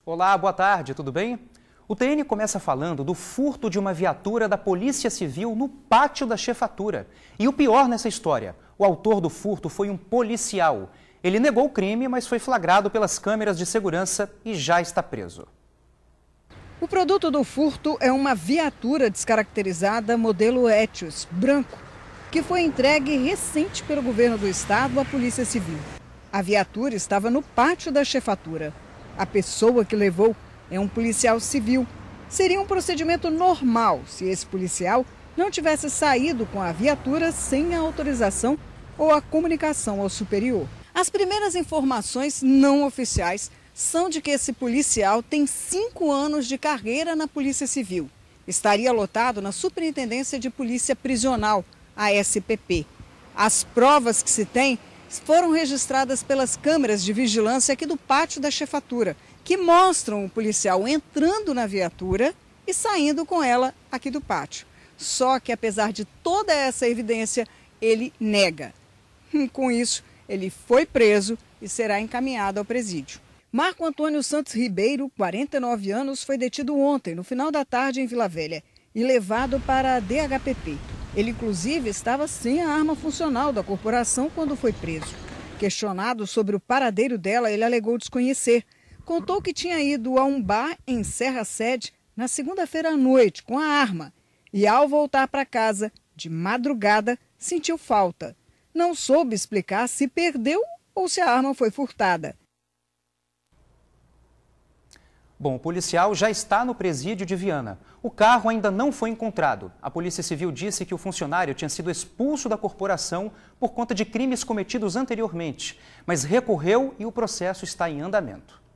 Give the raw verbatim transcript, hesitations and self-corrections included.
Olá, boa tarde, tudo bem? O T N começa falando do furto de uma viatura da Polícia Civil no pátio da chefatura. E o pior nessa história, o autor do furto foi um policial. Ele negou o crime, mas foi flagrado pelas câmeras de segurança e já está preso. O produto do furto é uma viatura descaracterizada modelo Etios, branco, que foi entregue recente pelo governo do estado à Polícia Civil. A viatura estava no pátio da chefatura. A pessoa que levou é um policial civil. Seria um procedimento normal se esse policial não tivesse saído com a viatura sem a autorização ou a comunicação ao superior. As primeiras informações não oficiais são de que esse policial tem cinco anos de carreira na Polícia Civil. Estaria lotado na Superintendência de Polícia Prisional, a S P P. As provas que se tem foram registradas pelas câmeras de vigilância aqui do pátio da chefatura, que mostram o policial entrando na viatura e saindo com ela aqui do pátio. Só que, apesar de toda essa evidência, ele nega. Com isso, ele foi preso e será encaminhado ao presídio. Marco Antônio Santos Ribeiro, quarenta e nove anos, foi detido ontem, no final da tarde, em Vila Velha, e levado para a D H P P. Ele, inclusive, estava sem a arma funcional da corporação quando foi preso. Questionado sobre o paradeiro dela, ele alegou desconhecer. Contou que tinha ido a um bar em Serra Sede na segunda-feira à noite com a arma e, ao voltar para casa, de madrugada, sentiu falta. Não soube explicar se perdeu ou se a arma foi furtada. Bom, o policial já está no presídio de Viana. O carro ainda não foi encontrado. A Polícia Civil disse que o funcionário tinha sido expulso da corporação por conta de crimes cometidos anteriormente, mas recorreu e o processo está em andamento.